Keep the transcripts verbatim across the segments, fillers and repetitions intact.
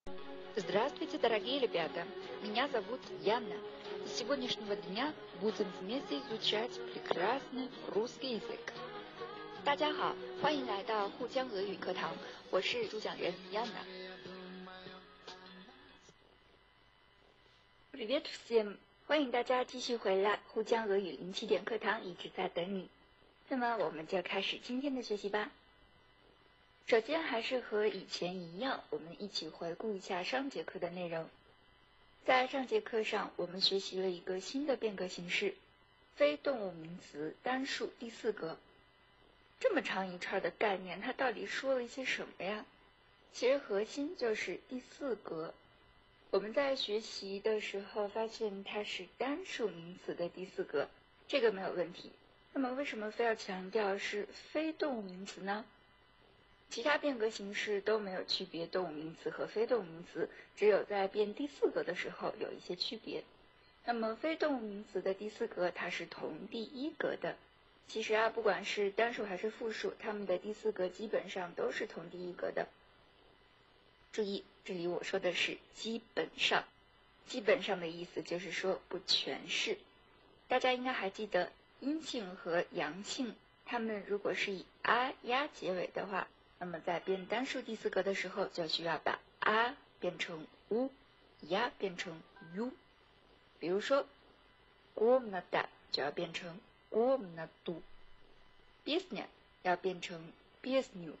Здравствуйте, дорогие ребята! Меня зовут Яна. И с сегодняшнего дня будем вместе изучать прекрасный русский язык. 大家好，欢迎来到沪江俄语课堂，我是主讲人 Яна。Привет всем！欢迎大家继续回来，沪江俄语零起点课堂一直在等你。那么我们就开始今天的学习吧。首先还是和以前一样，我们一起回顾一下上节课的内容。在上节课上，我们学习了一个新的变格形式——非动物名词单数第四格。这么长一串的概念，它到底说了一些什么呀？其实核心就是第四格。我们在学习的时候发现它是单数名词的第四格，这个没有问题。那么为什么非要强调是非动物名词呢？其他变格形式都没有区别动物名词和非动物名词，只有在变第四格的时候有一些区别。那么非动物名词的第四格它是同第一格的。其实啊，不管是单数还是复数，它们的第四格基本上都是同第一格的。注意，这里我说的是基本上，基本上的意思就是说不全是。大家应该还记得阴性和阳性，它们如果是以啊呀结尾的话，那么在变单数第四格的时候，就需要把啊变成乌，呀变成 u。比如说 комната 就要变成 комнату， песня 要变成 песню，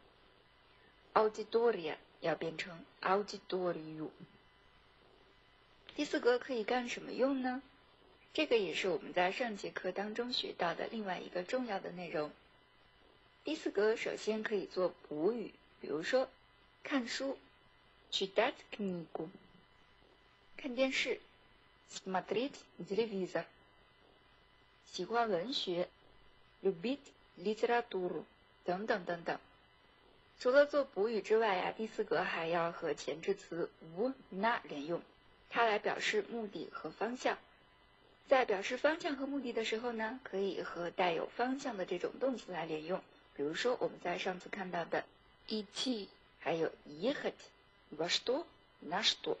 аудитория 要变成 аудиторию。第四格可以干什么用呢？这个也是我们在上节课当中学到的另外一个重要的内容。第四格首先可以做补语，比如说看书 читать книгу， 看电视 смотреть телевизор， 喜欢文学 любить литературу 等等等等。除了做补语之外呀、啊，第四格还要和前置词 в на 连用，它来表示目的和方向。在表示方向和目的的时候呢，可以和带有方向的这种动词来连用。比如说我们在上次看到的 идти， 还有 ехать во что на что。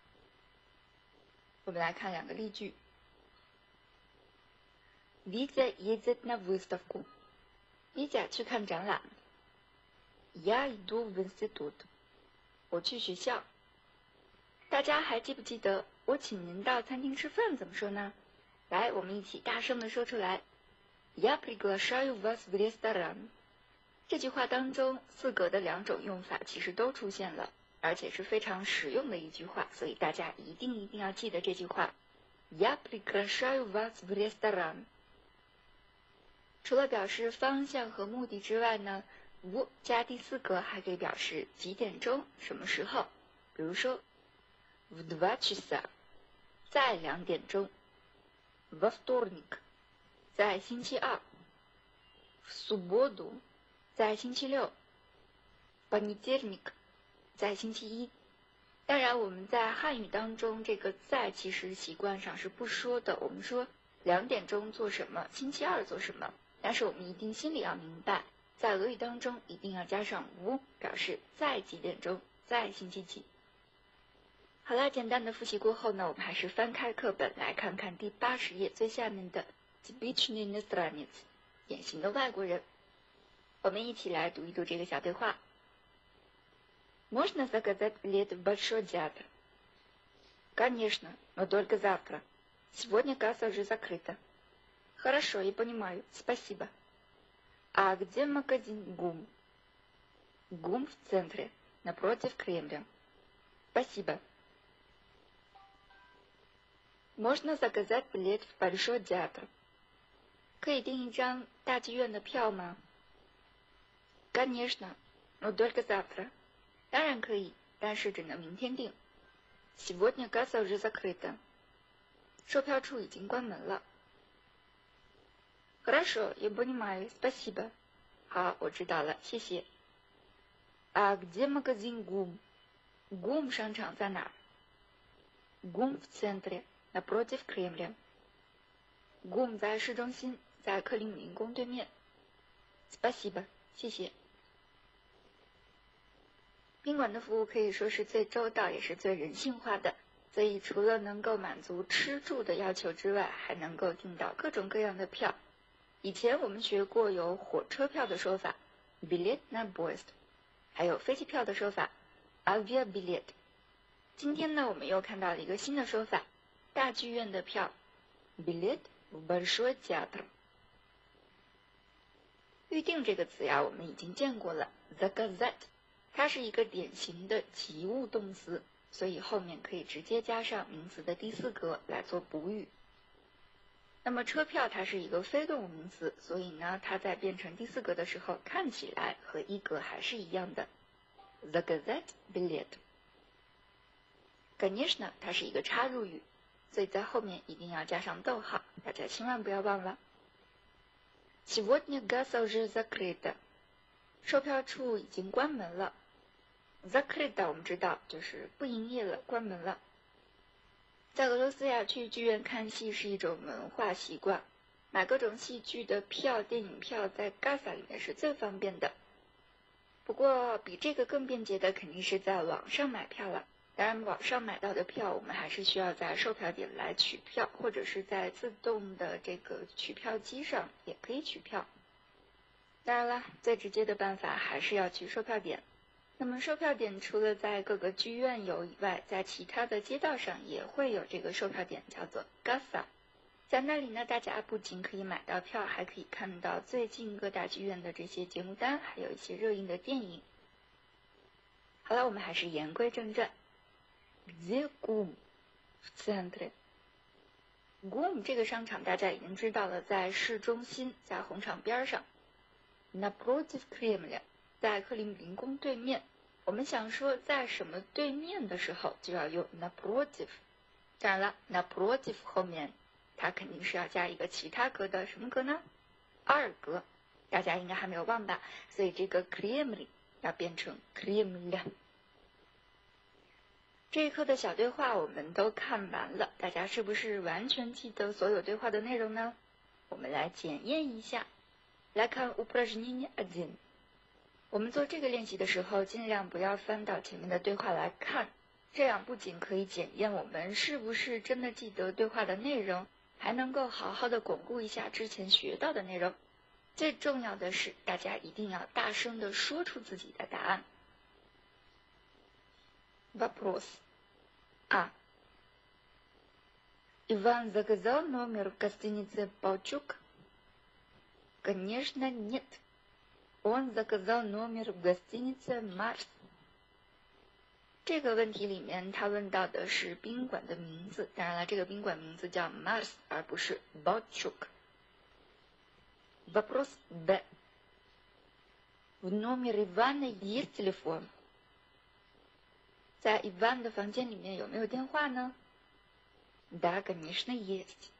我们来看两个例句。 Витя едет на выставку。 Витя 去看展览。 Я иду в институт。 我去学校。大家还记不记得我请您到餐厅吃饭怎么说呢？来，我们一起大声地说出来。 Я приглашаю вас в ресторан。 这句话当中四格的两种用法其实都出现了，而且是非常实用的一句话，所以大家一定一定要记得这句话。 Я приглашаю вас в ресторан。 除了表示方向和目的之外呢， в 加第四格还可以表示几点钟什么时候。比如说 в два часа 在两点钟， во вторник 在星期二， в субботу在星期六， понедельник 在星期一。当然我们在汉语当中这个在其实习惯上是不说的，我们说两点钟做什么，星期二做什么，但是我们一定心里要明白，在俄语当中一定要加上 в 表示在几点钟，在星期几。好了，简单的复习过后呢，我们还是翻开课本来看看第八十页最下面的 типичный иностранец 典型的外国人。我们一起来读一读这个小对话。 Можно заказать билет в Большой театр? Конечно, но только завтра. Сегодня касса уже закрыта. Хорошо, я понимаю, спасибо. А где магазин ГУМ? ГУМ в центре, напротив Кремля. Спасибо. Можно заказать билет в Большой театр? 可以订一张大剧院的票吗？ Конечно, но только завтра. 当然可以，但是只能明天订。Сегодня касса уже закрыта. 售票处已经关门了。Хорошо, я понимаю, спасибо. 好，我知道了，谢谢。А где магазин ГУМ? ГУМ 商场在哪儿？ ГУМ в центре, напротив Кремля. ГУМ 在市中心，在克里姆林宫对面。Спасибо, 谢谢。 宾馆的服务可以说是最周到也是最人性化的，所以除了能够满足吃住的要求之外，还能够订到各种各样的票。以前我们学过有火车票的说法 bilet na poезd， 还有飞机票的说法 aviabilet。今天呢，我们又看到了一个新的说法，大剧院的票 bilet v большой театр。预定这个词呀，我们已经见过了 заказать， 它是一个典型的及物动词，所以后面可以直接加上名词的第四格来做补语。那么车票它是一个非动物名词，所以呢，它在变成第四格的时候，看起来和一格还是一样的 заказать билет。конечно， 它是一个插入语，所以在后面一定要加上逗号，大家千万不要忘了。Сегодня касса уже закрыта， 售票处已经关门了。Закрыта 我们知道就是不营业了，关门了。在俄罗斯呀，去剧院看戏是一种文化习惯，买各种戏剧的票、电影票在 касса 里面是最方便的。不过比这个更便捷的肯定是在网上买票了。当然，网上买到的票，我们还是需要在售票点来取票，或者是在自动的这个取票机上也可以取票。当然了，最直接的办法还是要去售票点。那么售票点除了在各个剧院有以外，在其他的街道上也会有这个售票点，叫做 касса。在那里呢，大家不仅可以买到票，还可以看到最近各大剧院的这些节目单，还有一些热映的电影。好了，我们还是言归正传。Где гум в центре？ гум 这个商场大家已经知道了，在市中心，在红场边上。Напротив Кремля， 在克里姆林宫对面。我们想说在什么对面的时候，就要用 напротив。当然了 ，naпротив 后面它肯定是要加一个其他格的什么格呢？二格，大家应该还没有忘吧？所以这个 Кремль 要变成 Кремля。这一课的小对话我们都看完了，大家是不是完全记得所有对话的内容呢？我们来检验一下。来看 упражнение один。我们做这个练习的时候，尽量不要翻到前面的对话来看，这样不仅可以检验我们是不是真的记得对话的内容，还能够好好的巩固一下之前学到的内容。最重要的是，大家一定要大声的说出自己的答案。Вопрос. А. Иван заказал номер в гостинице «Паучок»? Конечно, нет. Он заказал номер в гостинице «Марс». 这个问题里面，他问到的是宾馆的名字，当然了，这个宾馆名字叫 Mars， 而不是 «Паучок». Вопрос Б. В номере Ивана есть телефон? 在 Иван 的房间里面有没有电话呢？ Да, конечно, есть.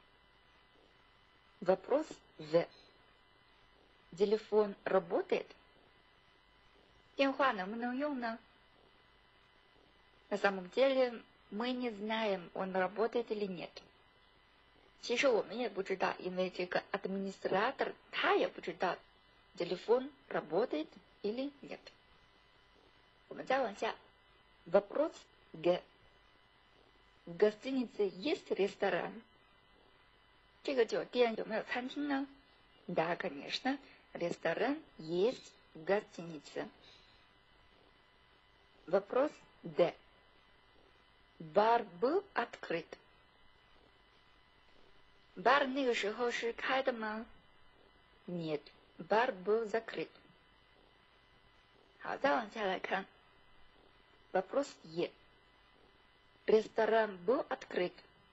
Вопрос В. Телефон работает? 电话能不能用呢？ На самом деле, мы не знаем, он работает или нет. 其实我们也不知道，因为这个 администратор 他也不知道 телефон работает или нет. 我们再往下。Вопрос Г. В гостинице есть ресторан? 这个酒店有没有餐厅呢？ Да, конечно, ресторан есть в гостинице. Вопрос Д. Бар был открыт? Бар 那个时候是开的吗？ Нет, бар был закрыт. 好，再往下来看。Вопрос Е. Ресторан был открыт?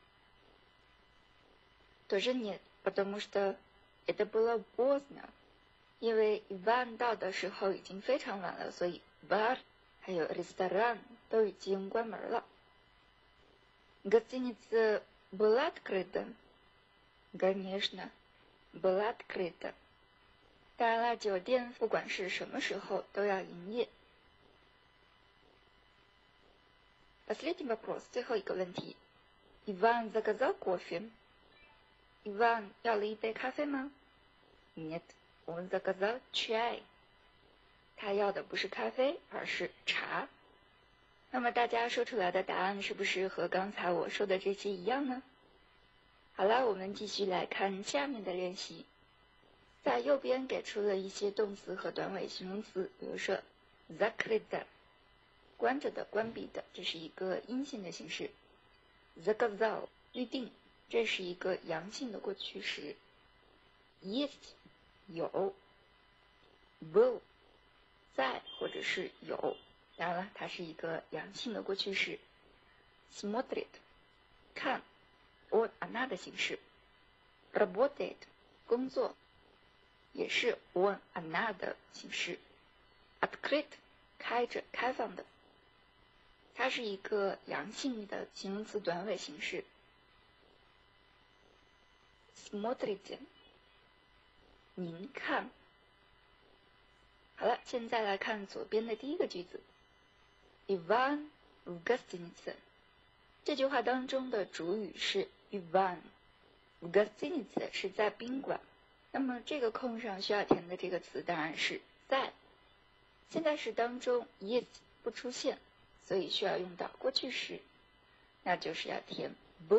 Тоже нет, потому что это было поздно. 因为 Иван 到的时候已经非常晚了，所以 бар 还有 ресторан 都已经关门了。Гостиница была открыта? Конечно, была открыта. 当然了，酒店不管是什么时候都要营业。Последний вопрос, 最后一个问题。Иван заказал кофе? Иван 要了一杯咖啡吗？ Нет, он заказал чай. 他要的不是咖啡，而是茶。那么大家说出来的答案是不是和刚才我说的这些一样呢？好了，我们继续来看下面的练习。在右边给出了一些动词和短尾形容词，比如说 закрыто 关着的、关闭的，这是一个阴性的形式。заказал 预定，这是一个阳性的过去时。есть 有，был 在或者是有，当然了，它是一个阳性的过去式。смотрит 看 on она 的形式。работает 工作，也是 on она 的形式。открыт 开着、开放的，它是一个阳性的形容词短尾形式。смотрите 您看。好了，现在来看左边的第一个句子。Иван в гостинице。这句话当中的主语是 Иван， в гостинице 是在宾馆。那么这个空上需要填的这个词当然是在。现在时当中 is 不出现，所以需要用到过去时，那就是要填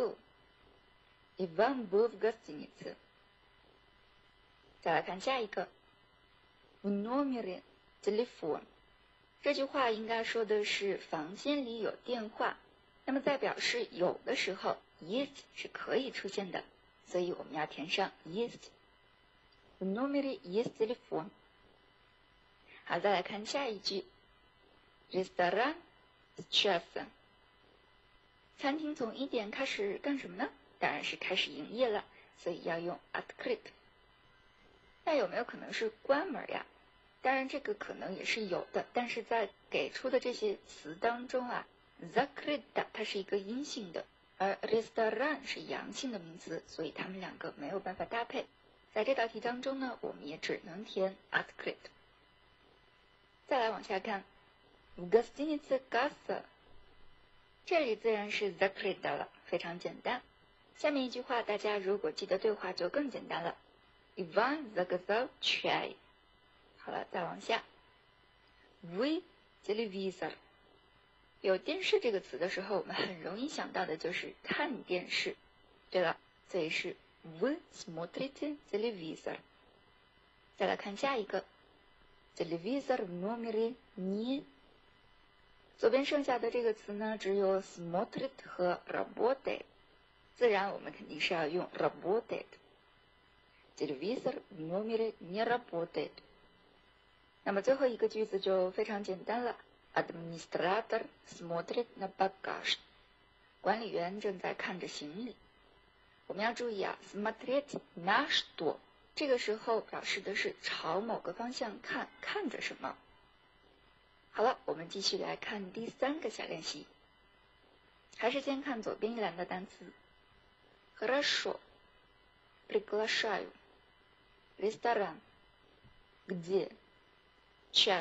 был。Иван был в гостинице。再来看下一个。В номере телефон。这句话应该说的是房间里有电话。那么在表示有的时候 есть 是可以出现的，所以我们要填上 есть。В номере есть телефон。好，再来看下一句。Ресторан с часа。餐厅从一点开始干什么呢？当然是开始营业了，所以要用 открыт。那有没有可能是关门呀？当然这个可能也是有的，但是在给出的这些词当中啊 закрыто 它是一个阴性的，而 ресторан 是阳性的名词，所以它们两个没有办法搭配。在这道题当中呢，我们也只能填 открыт。再来往下看 в гостинице касса。这里自然是 закрыто了，非常简单。下面一句话大家如果记得对话就更简单了。Иван заказал чай。好了，再往下。В телевизор。有电视这个词的时候，我们很容易想到的就是看电视。对了，所以是 Вы смотрите телевизор。再来看下一个。Телевизор в номере нет。左边剩下的这个词呢，只有 смотрит 和 работает。自然我们肯定是要用 работает。Телевизор в номере не работает。那么最后一个句子就非常简单了。Администратор смотрит на багаж。管理员正在看着行李。我们要注意啊 смотреть на что 这个时候表示的是朝某个方向看，看着什么。好了，我们继续来看第三个小练习。还是先看左边一栏的单词。Хорошо. Приглашаю. Ресторан. Где? Час.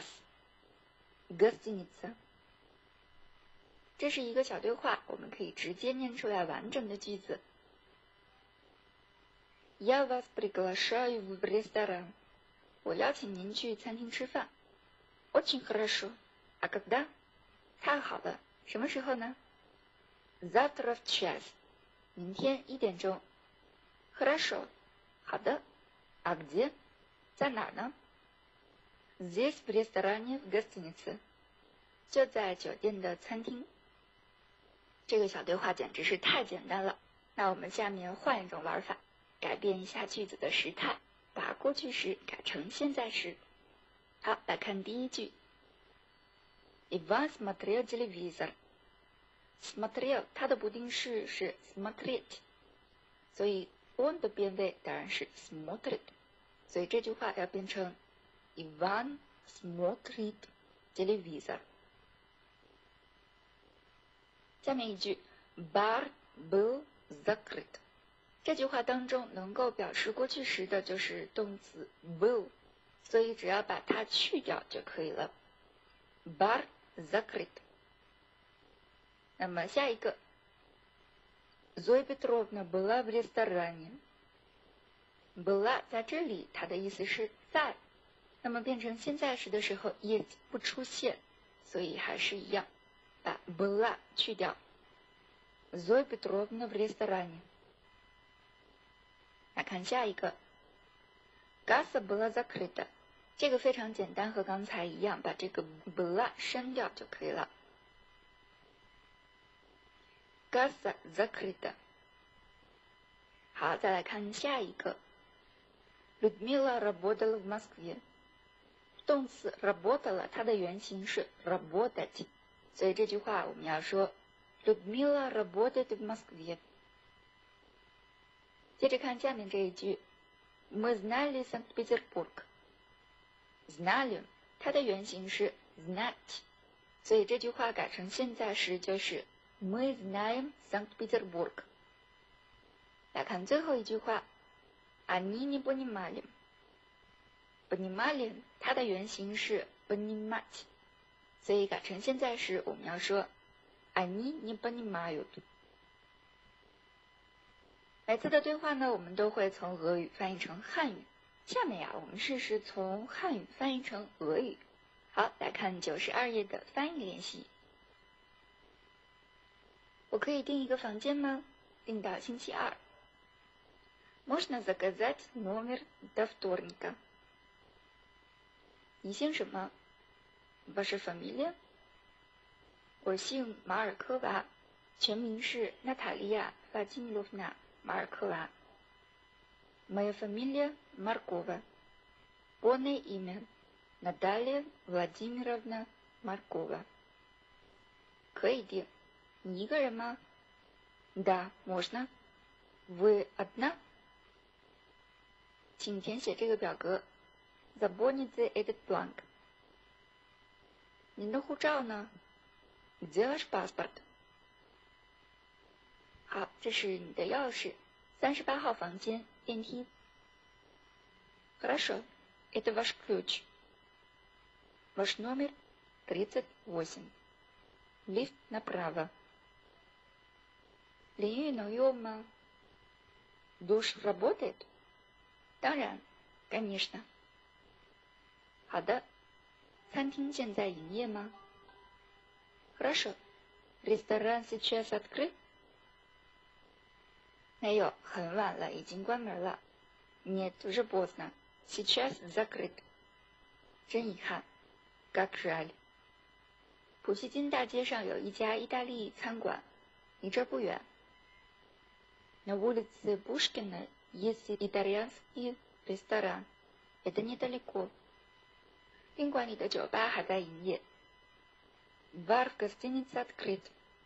Гостиница。这是一个小对话，我们可以直接念出来完整的句子。Я вас приглашаю в ресторан。我邀请您去餐厅吃饭。Очень хорошо. А когда? 太好了，什么时候呢？ Завтра в час。明天一点钟。Хорошо。好的。А где？ 在哪儿呢？ Здесь в ресторане в гостинице。就在酒店的餐厅。这个小对话简直是太简单了。那我们下面换一种玩法，改变一下句子的时态，把过去时改成现在时。好，来看第一句。Иван смотрел телевизор。смотрел 它的不定式是 смотреть， 所以 on 的变位当然是 смотрит， 所以这句话要变成 Иван смотрит телевизор。下面一句 бар был закрыт。这句话当中能够表示过去时的就是动词 был， 所以只要把它去掉就可以了。бар закрыт。那么下一个 Зоя Петровна была в ресторане。была在这里它的意思是在， 那么变成现在时的时候 is 不出现，所以还是一样，把 была 去掉。Зоя Петровна в ресторане。来看下一个 ，Касса была закрыта。这个非常简单，和刚才一样，把这个 была 删掉就可以了。Касса закрыта。好，再来看下一个 ，Людмила работала в Москве。动词 работала， 它的原型是 работать， 所以这句话我们要说 Людмила работает в Москве。接着看下面这一句 Мы знали Санкт-Петербург。Знали 它的原型是 знать， 所以这句话改成现在时就是 Мы знаем Санкт-Петербург。来看最后一句话 Они не понимали。Понимали 它的原型是 понимать， 所以改成现在时我们要说 Они не понимают。每次的对话呢，我们都会从俄语翻译成汉语。下面呀，我们试试从汉语翻译成俄语。好，来看九十二页的翻译练习。我可以订一个房间吗？订到星期二。Можно заказать номер до вторника。你姓什么 ？Ваша фамилия？ 我姓马尔科娃，全名是娜塔莉亚·弗拉基米洛夫娜·马尔科娃。Моя фамилия Маркова. Полное имя Наталья Владимировна Маркова. 可以订。你一个人吗 ？Да, можно. Вы одна? 请填写这个表格。Заполните этот бланк. 您的护照呢 ？Где ваш паспорт? 好，这是你的钥匙，三十八号房间。电梯。Хорошо, это ваш ключ. Ваш номер тридцать восемь. Лифт направо. 淋浴能用吗 ？Душ работает? 当然 конечно. 好的，餐厅现在营业吗 ？Хорошо, ресторан сейчас открыт? 没有，很晚了，已经关门了。Нет, уже поздно. Сейчас закрыт. 真遗憾。Как жаль. 普希金大街上有一家意大利餐馆，离这不远。На улице Пушкина есть итальянский ресторан. Это недалеко. 宾馆里的酒吧还在营业。Бар в гостинице открыт.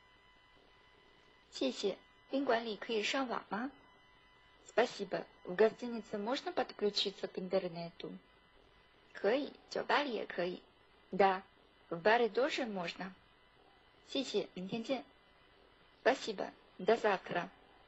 谢谢。宾馆里可以上网吗 ？Спасибо. В гостинице можно подключиться к интернету? 可以，酒吧里也可以。Да, в баре тоже можно. 谢谢，明天见。Спасибо. До завтра.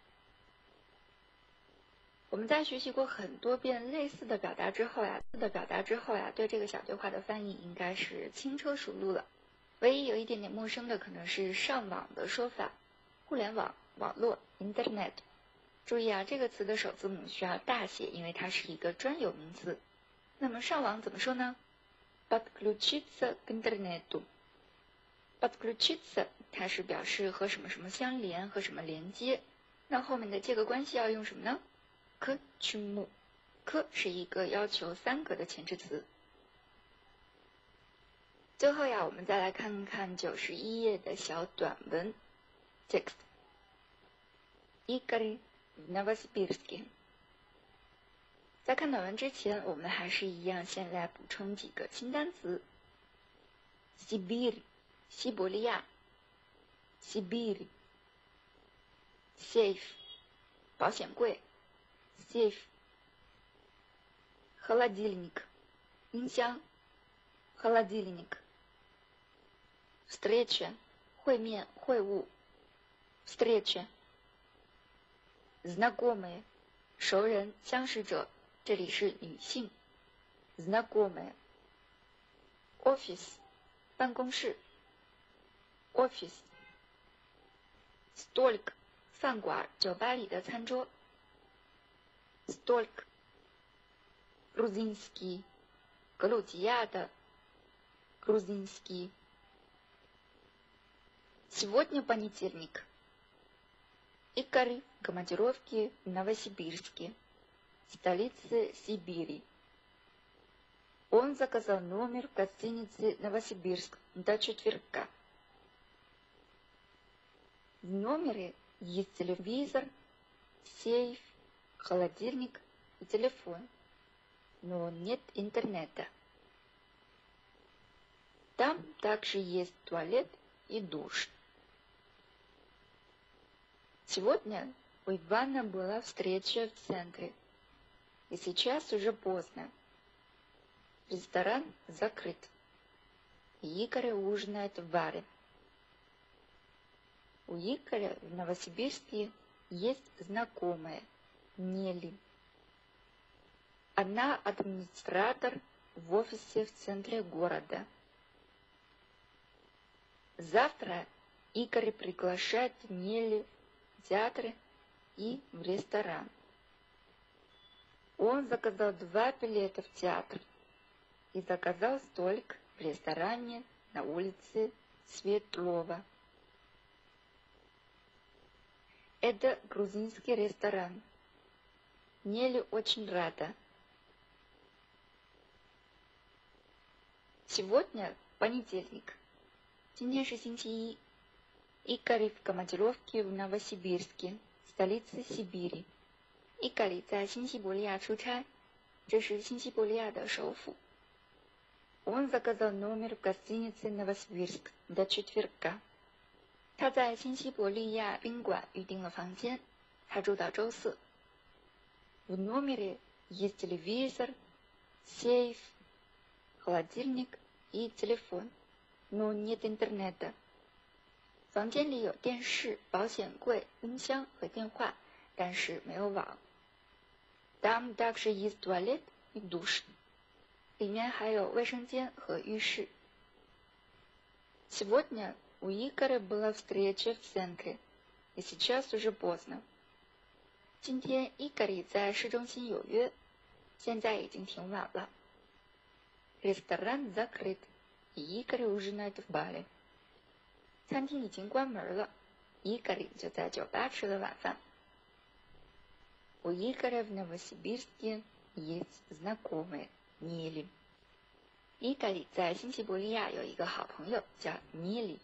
我们在学习过很多遍类似的表达之后呀，的表达之后呀，对这个小对话的翻译应该是轻车熟路了。唯一有一点点陌生的可能是上网的说法，互联网。网络 Internet， 注意啊，这个词的首字母需要大写，因为它是一个专有名词。那么上网怎么说呢 ？Подключиться к интернету。Подключиться 它是表示和什么什么相连，和什么连接。那后面的这个关系要用什么呢 ？к чему。k 是一个要求三格的前置词。最后呀，我们再来看看九十一页的小短文 text。Игорь в Новосибирске。在看短文之前，我们还是一样先来补充几个新单词。Сибирь， 西伯利亚。Сибирь。Safe， 保险柜。Safe。Холодильник， 冰箱。Холодильник。Встреча， 会面会晤。Встреча。Знакомые， 熟人相识者，这里是女性。Знакомые。Office， 办公室。Office。Stolk， 饭馆、酒吧里的餐桌。Stolk。Грузинский， 格鲁吉亚的 грузинский. Сегодня понедельник. Игорь в командировке в Новосибирске, столице Сибири. Он заказал номер в гостинице Новосибирск до четверга. В номере есть телевизор, сейф, холодильник и телефон, но нет интернета. Там также есть туалет и душ. Сегодня у Ивана была встреча в центре, и сейчас уже поздно. Ресторан закрыт, и Игорь ужинает в баре. У Игоря в Новосибирске есть знакомая Нелли. Она администратор в офисе в центре города. Завтра Игорь приглашает Нелли в театр и в ресторан. Он заказал два билета в театр и заказал столик в ресторане на улице Светлова. Это грузинский ресторан. Нелли очень рада. Сегодня понедельник. 今天是星期一。Игорь в командировке в Новосибирске, столице Сибири. Игорь在新西伯利亚出差，这是新西伯利亚的首府。Он заказал номер в гостинице Новосибирск до четверга. 他在新西伯利亚宾馆预订了房间，他住到周四。В номере есть телевизор, сейф, холодильник и телефон, но нет интернета. 房间里有电视、保险柜、音箱和电话，但是没有网。Там также есть туалет и душ. 里面还有卫生间和浴室。Сегодня у Игоря была встреча в центре, и сейчас уже поздно. 今天Игорь在市中心有约，现在已经挺晚了。Ресторан закрыт, и Игорь ужинает в баре. 餐厅已经关门了，伊戈里就在酒吧吃了晚饭。У Игоря в Новосибирске есть знакомая Нелли. 伊戈里在新西伯利亚有一个好朋友叫 Нелли.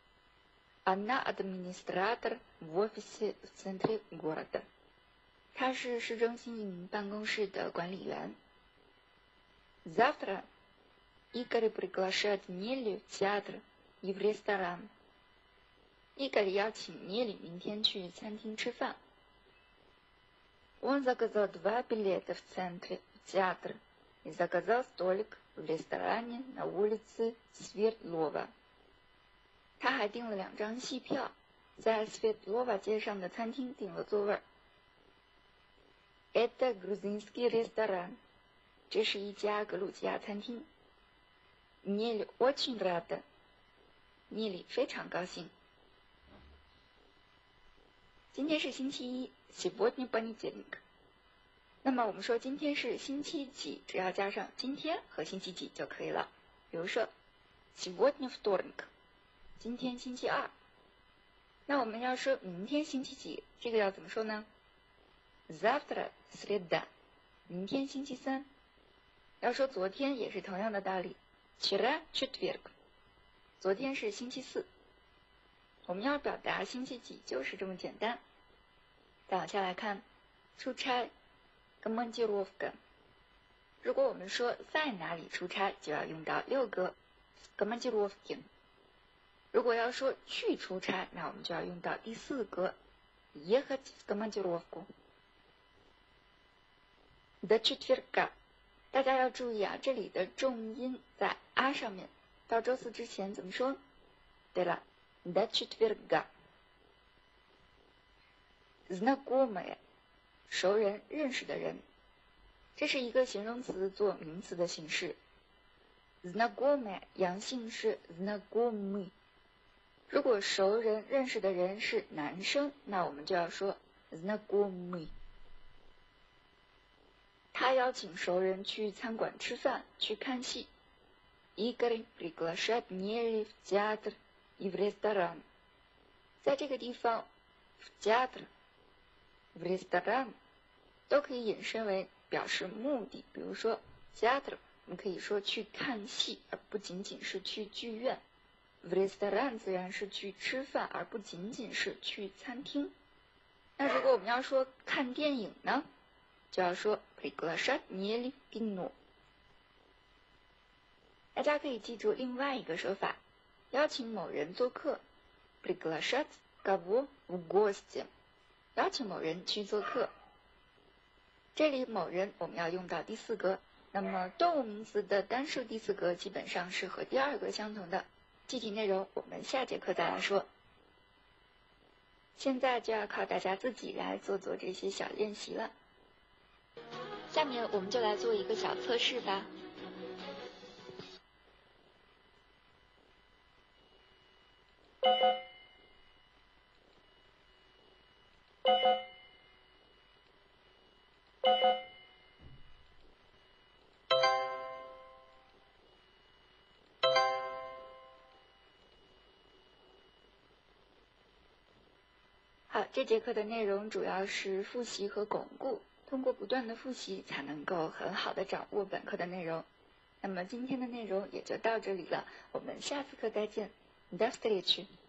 Она администратор в офисе в центре города. 她是市中心一名办公室的管理员。Завтра Игорь приглашает Нелли в театр и в ресторан. 伊戈里邀请涅里明天去餐厅吃饭。Он заказал два билета в центре в театр и заказал столик в ресторане на улице Свердлова. 他还订了两张戏票，在 Свердлова 街上的餐厅订了座位。Это грузинский ресторан. 这是一家格鲁吉亚餐厅。Нелли очень рада. 涅里非常高兴。今天是星期一 сегодня понедельник. 那么我们说今天是星期几，只要加上今天和星期几就可以了。比如说 сегодня вторник. 今天星期二。那我们要说明天星期几，这个要怎么说呢？ Завтра среда. 明天星期三。要说昨天也是同样的道理。Вчера четверг. 昨天是星期四。我们要表达星期几就是这么简单。再往下来看，出差 командировка。如果我们说在哪里出差，就要用到六个 командировки。如果要说去出差，那我们就要用到第四个 ехать в командировку。до четверга。大家要注意啊，这里的重音在啊上面，到周四之前怎么说？对了。До четверга. Знакомая. 熟人，认识的人。这是一个形容词做名词的形式。Знакомая 阳性是 знакомый。如果熟人，认识的人是男生，那我们就要说 знакомый。 他邀请熟人去餐馆吃饭，去看戏。Игорь приглашает Нелли в театр и в ресторан。在这个地方 в театр, в ресторан 都可以引申为表示目的，比如说 театр 我们可以说去看戏，而不仅仅是去剧院。в ресторан 自然是去吃饭，而不仅仅是去餐厅。那如果我们要说看电影呢，就要说 приглашать Нелли в кино。大家可以记住另外一个说法，邀请某人做客 приглашать кого в гости， 邀请某人去做客。这里某人我们要用到第四格，那么动物名词的单数第四格基本上是和第二个相同的，具体内容我们下节课再来说。现在就要靠大家自己来做做这些小练习了。下面我们就来做一个小测试吧。好，这节课的内容主要是复习和巩固，通过不断的复习才能够很好的掌握本课的内容。那么今天的内容也就到这里了，我们下次课再见。До встречи!